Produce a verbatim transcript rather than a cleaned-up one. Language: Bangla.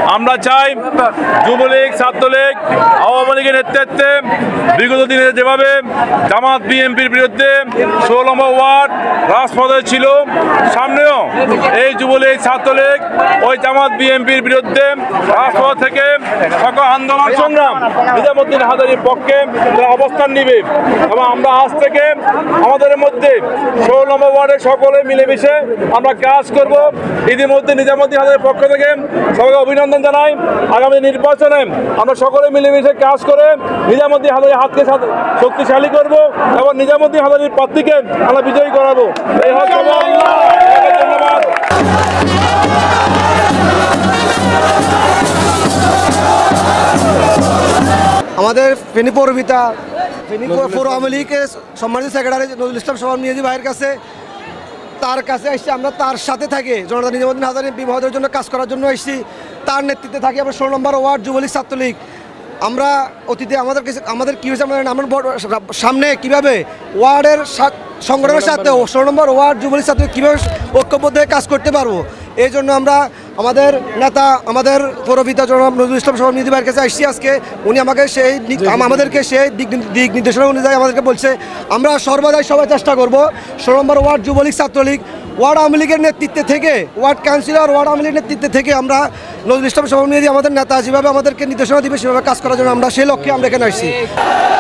আমরা চাই যুবলীগ, ছাত্রলীগ, আওয়ামী লীগের নেতৃত্বে বিগত দিনে যেভাবে জামাত বিএনপির বিরুদ্ধে ষোলো নম্বর ওয়ার্ড রাজপথে ছিল, সামনেও এই যুবলীগ, ছাত্রলীগ ওই জামাত বিএনপির বিরুদ্ধে রাজপথ থেকে সকল আন্দোলন সংগ্রাম নিজামুদ্দিন হাজারীর পক্ষে অবস্থান নিবে। এবং আমরা আজ থেকে আমাদের মধ্যে ষোলো নম্বর ওয়ার্ডে সকলে মিলেমিশে আমরা কাজ করব। ইতিমধ্যে নিজামুদ্দিন হাজারীর পক্ষ থেকে সকলকে অভিনন্দন জানাই। আগামী নির্বাচনে আমরা সকলে মিলেমিশে কাজ করে নিজামুদ্দিন হাজারীর হাতকে শক্তিশালী করব এবং নিজামুদ্দিন হাজারীর প্রার্থীকে আমরা বিজয়ী করাবো। এই হচ্ছে ধন্যবাদ। আমাদের ফেনী পৌরপিতা ফেনী পৌর আওয়ামী লীগের সম্মানিত সেক্রেটারি নজরুল ইসলাম সোহান মিয়াজি ভাইয়ের কাছে তার কাছে এসেছি। আমরা তার সাথে থাকি জনতা নিজামুদ্দিন হাজারী বিবাহের জন্য কাজ করার জন্য এসেছি। তার নেতৃত্বে থাকি আমরা ষোলো নম্বর ওয়ার্ড যুবলীগ, ছাত্রলীগ। আমরা অতীতে আমাদের আমাদের কী হয়েছে, আমরা সামনে কীভাবে ওয়ার্ডের সংগঠনের সাথে ষোলো নম্বর ওয়ার্ড যুবলীগ, ছাত্রলীগ কীভাবে ঐক্যবদ্ধ হয়ে কাজ করতে পারবো, এই জন্য আমরা আমাদের নেতা, আমাদের পৌরপিতা জনাব নজরুল ইসলাম সোহান মিয়াজি ভাইয়ের কাছে আসছি আজকে। উনি আমাকে সেই আমাদেরকে সেই দিক দিক নির্দেশনা অনুযায়ী আমাদেরকে বলছে আমরা সর্বদাই সবাই চেষ্টা করব ষোলো number ward Jubo League, Chhatra League, ward Awami লীগের নেতৃত্বে থেকে, ওয়ার্ড কাউন্সিলর, ওয়ার্ড আওয়ামী লীগের নেতৃত্বে থেকে আমরা নজরুল ইসলাম সোহান মিয়াজি আমাদের নেতা যেভাবে আমাদেরকে নির্দেশনা দিবে সেভাবে কাজ করার জন্য আমরা সেই লক্ষ্যে আমরা এখানে আসছি।